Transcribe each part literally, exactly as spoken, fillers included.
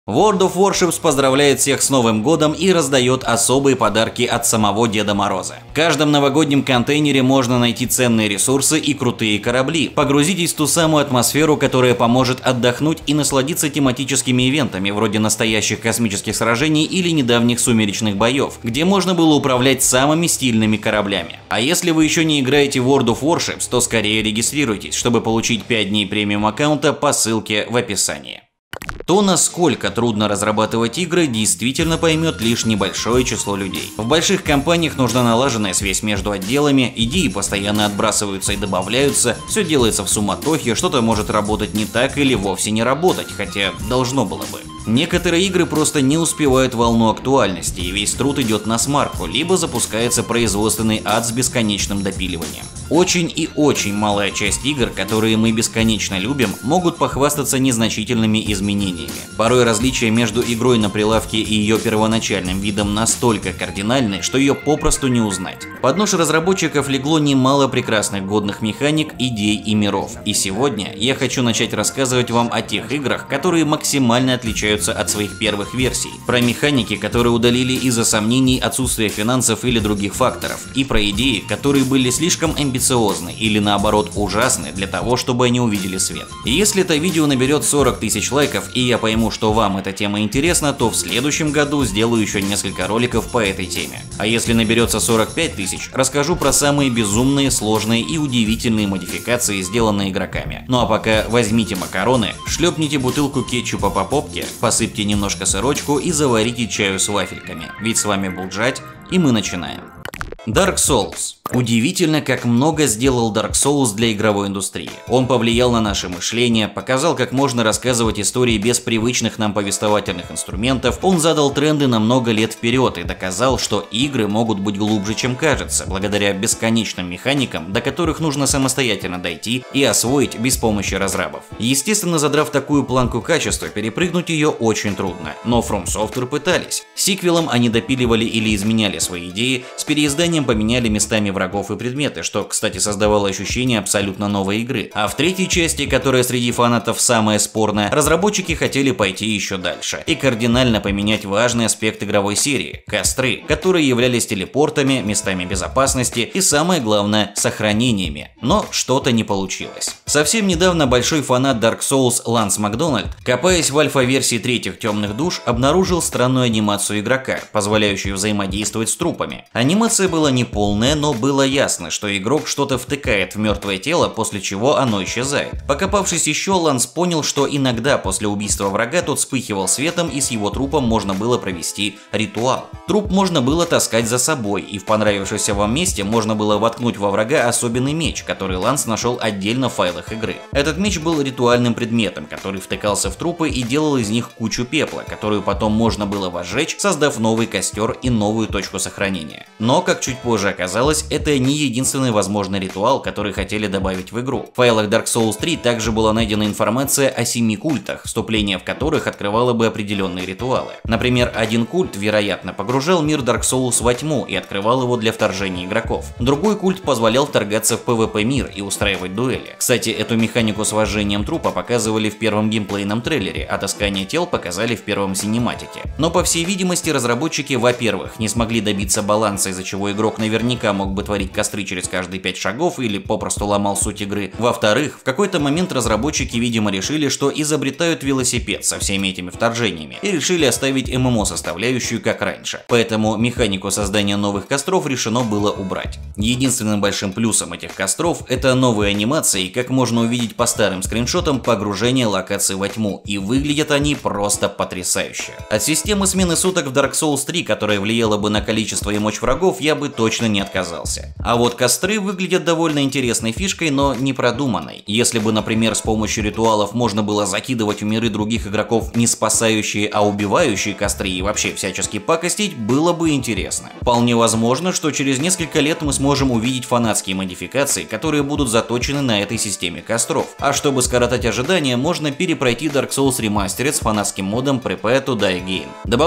World of Warships поздравляет всех с Новым годом и раздает особые подарки от самого Деда Мороза. В каждом новогоднем контейнере можно найти ценные ресурсы и крутые корабли. Погрузитесь в ту самую атмосферу, которая поможет отдохнуть и насладиться тематическими ивентами, вроде настоящих космических сражений или недавних сумеречных боев, где можно было управлять самыми стильными кораблями. А если вы еще не играете в World of Warships, то скорее регистрируйтесь, чтобы получить пять дней премиум аккаунта по ссылке в описании. То, насколько трудно разрабатывать игры, действительно поймет лишь небольшое число людей. В больших компаниях нужна налаженная связь между отделами, идеи постоянно отбрасываются и добавляются, все делается в суматохе, что-то может работать не так или вовсе не работать, хотя должно было бы. Некоторые игры просто не успевают волну актуальности, и весь труд идет на смарку, либо запускается производственный ад с бесконечным допиливанием. Очень и очень малая часть игр, которые мы бесконечно любим, могут похвастаться незначительными изменениями. Порой различия между игрой на прилавке и ее первоначальным видом настолько кардинальны, что ее попросту не узнать. Под нож разработчиков легло немало прекрасных годных механик, идей и миров. И сегодня я хочу начать рассказывать вам о тех играх, которые максимально отличаются от своих первых версий, про механики, которые удалили из-за сомнений, отсутствия финансов или других факторов, и про идеи, которые были слишком амбициозны или наоборот ужасны для того, чтобы они увидели свет. И если это видео наберет сорок тысяч лайков и я пойму, что вам эта тема интересна, то в следующем году сделаю еще несколько роликов по этой теме. А если наберется сорок пять тысяч, расскажу про самые безумные, сложные и удивительные модификации, сделанные игроками. Ну а пока возьмите макароны, шлепните бутылку кетчупа по попке, посыпьте немножко сырочку и заварите чаю с вафельками. Ведь с вами был Джать, и мы начинаем. Dark Souls. Удивительно, как много сделал Dark Souls для игровой индустрии. Он повлиял на наше мышление, показал, как можно рассказывать истории без привычных нам повествовательных инструментов, он задал тренды на много лет вперед и доказал, что игры могут быть глубже, чем кажется, благодаря бесконечным механикам, до которых нужно самостоятельно дойти и освоить без помощи разрабов. Естественно, задрав такую планку качества, перепрыгнуть ее очень трудно, но From Software пытались. Сиквелом они допиливали или изменяли свои идеи, с переизданием поменяли местами врагов врагов и предметы, что, кстати, создавало ощущение абсолютно новой игры. А в третьей части, которая среди фанатов самая спорная, разработчики хотели пойти еще дальше и кардинально поменять важный аспект игровой серии – костры, которые являлись телепортами, местами безопасности и, самое главное, сохранениями. Но что-то не получилось. Совсем недавно большой фанат Dark Souls Ланс Макдональд, копаясь в альфа-версии третьих темных душ, обнаружил странную анимацию игрока, позволяющую взаимодействовать с трупами. Анимация была неполная, но было Было ясно, что игрок что-то втыкает в мертвое тело, после чего оно исчезает. Покопавшись еще, Ланс понял, что иногда после убийства врага тот вспыхивал светом, и с его трупом можно было провести ритуал. Труп можно было таскать за собой, и в понравившемся вам месте можно было воткнуть во врага особенный меч, который Ланс нашел отдельно в файлах игры. Этот меч был ритуальным предметом, который втыкался в трупы и делал из них кучу пепла, которую потом можно было возжечь, создав новый костер и новую точку сохранения. Но, как чуть позже оказалось, это Это не единственный возможный ритуал, который хотели добавить в игру. В файлах Dark Souls три также была найдена информация о семи культах, вступление в которых открывало бы определенные ритуалы. Например, один культ, вероятно, погружал мир Dark Souls во тьму и открывал его для вторжения игроков. Другой культ позволял вторгаться в пэ вэ пэ мир и устраивать дуэли. Кстати, эту механику с вожжением трупа показывали в первом геймплейном трейлере, а таскание тел показали в первом синематике. Но, по всей видимости, разработчики, во-первых, не смогли добиться баланса, из-за чего игрок наверняка мог бы творить костры через каждые пять шагов или попросту ломал суть игры. Во-вторых, в какой-то момент разработчики, видимо, решили, что изобретают велосипед со всеми этими вторжениями и решили оставить эм эм о составляющую как раньше. Поэтому механику создания новых костров решено было убрать. Единственным большим плюсом этих костров это новые анимации, как можно увидеть по старым скриншотам, погружение локаций во тьму, и выглядят они просто потрясающе. От системы смены суток в Dark Souls три, которая влияла бы на количество и мощь врагов, я бы точно не отказался. А вот костры выглядят довольно интересной фишкой, но не продуманной. Если бы, например, с помощью ритуалов можно было закидывать в миры других игроков не спасающие, а убивающие костры и вообще всячески пакостить, было бы интересно. Вполне возможно, что через несколько лет мы сможем увидеть фанатские модификации, которые будут заточены на этой системе костров. А чтобы скоротать ожидания, можно перепройти Dark Souls Remastered с фанатским модом Prepare to Die Again, добавляющих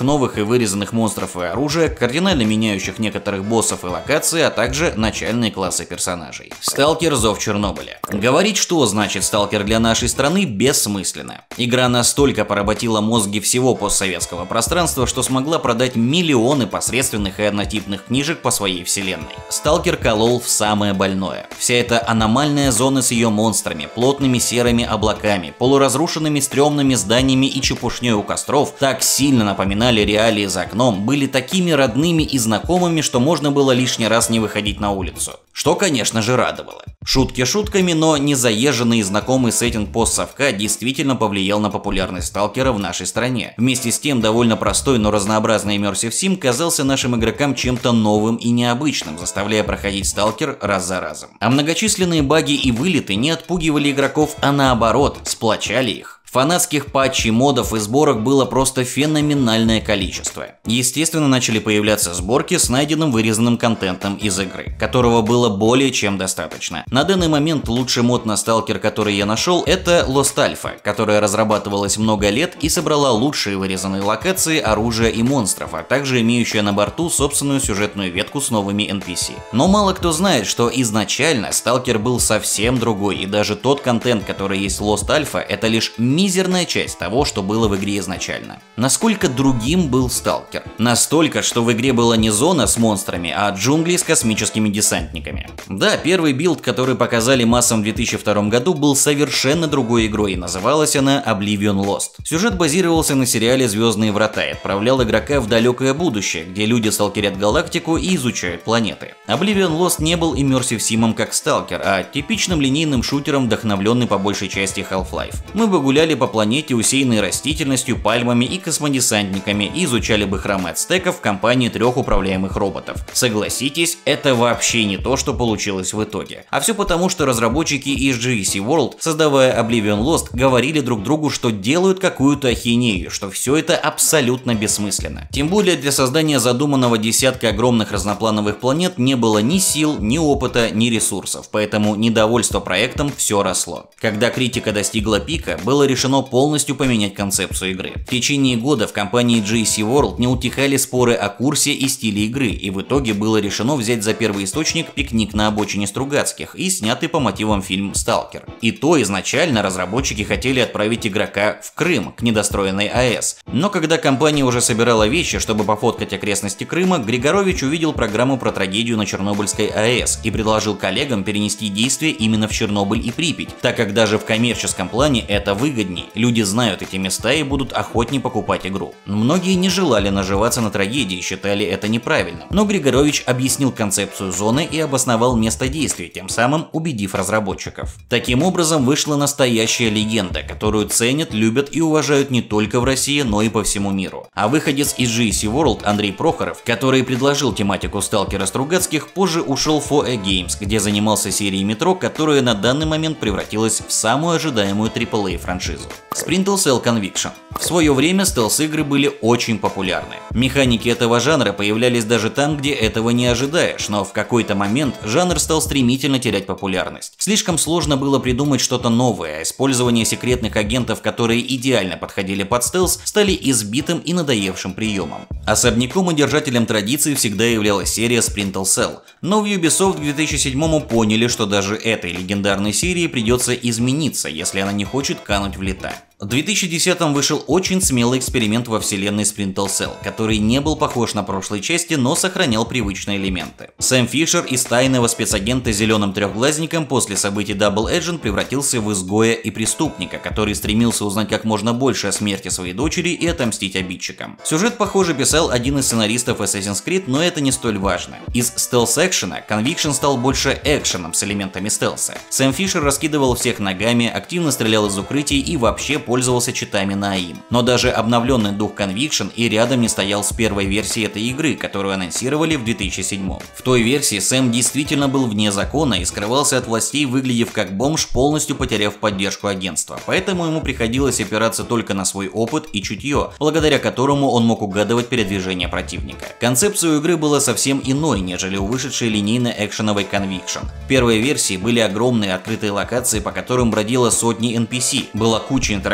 всех новых и вырезанных монстров и оружия, кардинально меняющих некоторых боссов и локаций, а также начальные классы персонажей. Сталкер: Зов Чернобыля. Говорить, что значит Сталкер для нашей страны, бессмысленно. Игра настолько поработила мозги всего постсоветского пространства, что смогла продать миллионы посредственных и однотипных книжек по своей вселенной. Сталкер колол в самое больное. Вся эта аномальная зона с ее монстрами, плотными серыми облаками, полуразрушенными стрёмными зданиями и чепушней у костров так сильно напоминали реалии за окном, были такими родными и знакомыми, что можно было лишний раз не выходить на улицу. Что, конечно же, радовало. Шутки шутками, но незаезженный и знакомый сеттинг постсовка действительно повлиял на популярность Сталкера в нашей стране. Вместе с тем, довольно простой, но разнообразный Immersive Sim казался нашим игрокам чем-то новым и необычным, заставляя проходить Сталкер раз за разом. А многочисленные баги и вылеты не отпугивали игроков, а наоборот, сплочали их. Фанатских патчей, модов и сборок было просто феноменальное количество. Естественно, начали появляться сборки с найденным вырезанным контентом из игры, которого было более чем достаточно. На данный момент лучший мод на Сталкер, который я нашел, это Lost Alpha, которая разрабатывалась много лет и собрала лучшие вырезанные локации, оружие и монстров, а также имеющая на борту собственную сюжетную ветку с новыми эн пи си. Но мало кто знает, что изначально Сталкер был совсем другой, и даже тот контент, который есть в Lost Alpha, это лишь мизерная часть того, что было в игре изначально. Насколько другим был Сталкер? Настолько, что в игре была не зона с монстрами, а джунгли с космическими десантниками. Да, первый билд, который показали массам в две тысячи втором году, был совершенно другой игрой, и называлась она Oblivion Lost. Сюжет базировался на сериале «Звездные врата» и отправлял игрока в далекое будущее, где люди сталкерят галактику и изучают планеты. Oblivion Lost не был иммерсив симом как Сталкер, а типичным линейным шутером, вдохновленный по большей части Half-Life. Мы бы гуляли по планете, усеянной растительностью, пальмами и космодесантниками, и изучали бы храмы ацтеков в компании трех управляемых роботов. Согласитесь, это вообще не то, что получилось в итоге. А все потому, что разработчики из джи ви си World, создавая Oblivion Lost, говорили друг другу, что делают какую-то ахинею, что все это абсолютно бессмысленно. Тем более для создания задуманного десятка огромных разноплановых планет не было ни сил, ни опыта, ни ресурсов, поэтому недовольство проектом все росло. Когда критика достигла пика, было решено полностью поменять концепцию игры. В течение года в компании джи ви си World не утихали споры о курсе и стиле игры, и в итоге было решено взять за первоисточник «Пикник на обочине Стругацких» и снятый по мотивам фильм «Сталкер». И то изначально разработчики хотели отправить игрока в Крым, к недостроенной АЭС. Но когда компания уже собирала вещи, чтобы пофоткать окрестности Крыма, Григорович увидел программу про трагедию на Чернобыльской АЭС и предложил коллегам перенести действие именно в Чернобыль и Припять, так как даже в коммерческом плане это выгоднее. Люди знают эти места и будут охотнее покупать игру. Многие не желали наживаться на трагедии и считали это неправильным. Но Григорович объяснил концепцию зоны и обосновал место действия, тем самым убедив разработчиков. Таким образом вышла настоящая легенда, которую ценят, любят и уважают не только в России, но и по всему миру. А выходец из джи ви си World Андрей Прохоров, который предложил тематику Сталкера Стругацких, позже ушел в фор эй Games, где занимался серией Метро, которая на данный момент превратилась в самую ожидаемую трипл эй франшизу. Splinter Cell Conviction. В свое время стелс-игры были очень популярны. Механики этого жанра появлялись даже там, где этого не ожидаешь, но в какой-то момент жанр стал стремительно терять популярность. Слишком сложно было придумать что-то новое, а использование секретных агентов, которые идеально подходили под стелс, стали избитым и надоевшим приемом. Особняком и держателем традиций всегда являлась серия Splinter Cell, но в Ubisoft к две тысячи седьмому поняли, что даже этой легендарной серии придется измениться, если она не хочет кануть в лета. В две тысячи десятом вышел очень смелый эксперимент во вселенной Splinter Cell, который не был похож на прошлые части, но сохранял привычные элементы. Сэм Фишер из тайного спецагента Зеленым Трехглазником после событий Double Agent превратился в изгоя и преступника, который стремился узнать как можно больше о смерти своей дочери и отомстить обидчикам. Сюжет, похоже, писал один из сценаристов Assassin's Creed, но это не столь важно. Из стелс-экшена Conviction стал больше экшеном с элементами стелса. Сэм Фишер раскидывал всех ногами, активно стрелял из укрытий и вообще пользовался читами на АИМ. Но даже обновленный дух Conviction и рядом не стоял с первой версией этой игры, которую анонсировали в две тысячи седьмом. В той версии Сэм действительно был вне закона и скрывался от властей, выглядев как бомж, полностью потеряв поддержку агентства. Поэтому ему приходилось опираться только на свой опыт и чутье, благодаря которому он мог угадывать передвижение противника. Концепция у игры была совсем иной, нежели у вышедшей линейно-экшеновой Conviction. В первой версии были огромные открытые локации, по которым бродило сотни эн пи си, была куча интерактивных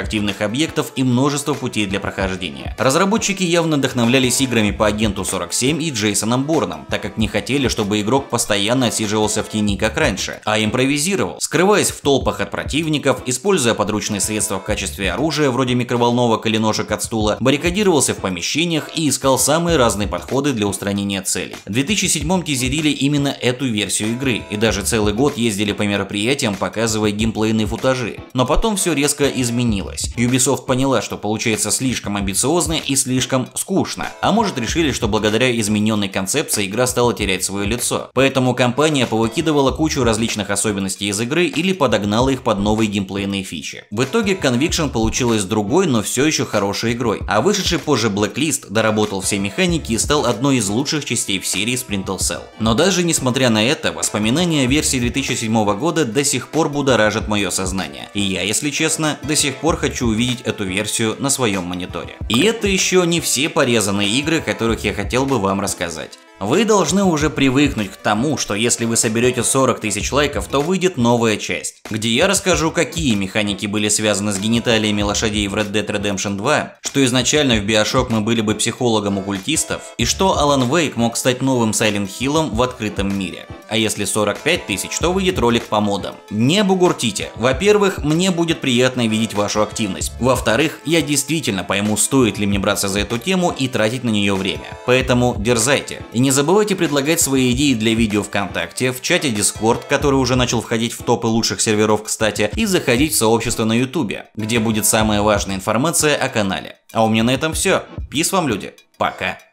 активных объектов и множество путей для прохождения. Разработчики явно вдохновлялись играми по Агенту сорок семь и Джейсоном Борном, так как не хотели, чтобы игрок постоянно отсиживался в тени как раньше, а импровизировал, скрываясь в толпах от противников, используя подручные средства в качестве оружия вроде микроволновок или ножек от стула, баррикадировался в помещениях и искал самые разные подходы для устранения целей. В две тысячи седьмом тизерили именно эту версию игры и даже целый год ездили по мероприятиям, показывая геймплейные футажи. Но потом все резко изменилось. Ubisoft поняла, что получается слишком амбициозно и слишком скучно, а может решили, что благодаря измененной концепции игра стала терять свое лицо. Поэтому компания повыкидывала кучу различных особенностей из игры или подогнала их под новые геймплейные фичи. В итоге Conviction получилась другой, но все еще хорошей игрой, а вышедший позже Blacklist доработал все механики и стал одной из лучших частей в серии Splinter Cell. Но даже несмотря на это, воспоминания о версии две тысячи седьмого года до сих пор будоражат мое сознание. И я, если честно, до сих пор хочу увидеть эту версию на своем мониторе. И это еще не все порезанные игры, о которых я хотел бы вам рассказать. Вы должны уже привыкнуть к тому, что если вы соберете сорок тысяч лайков, то выйдет новая часть, где я расскажу, какие механики были связаны с гениталиями лошадей в Red Dead Redemption два, что изначально в Bioshock мы были бы психологом оккультистов, и что Alan Wake мог стать новым Silent Hill'ом в открытом мире. А если сорок пять тысяч, то выйдет ролик по модам. Не бугуртите. Во-первых, мне будет приятно видеть вашу активность. Во-вторых, я действительно пойму, стоит ли мне браться за эту тему и тратить на нее время. Поэтому дерзайте. И не забывайте предлагать свои идеи для видео ВКонтакте, в чате Discord, который уже начал входить в топы лучших серверов, кстати, и заходить в сообщество на Ютубе, где будет самая важная информация о канале. А у меня на этом все. Пис вам, люди. Пока.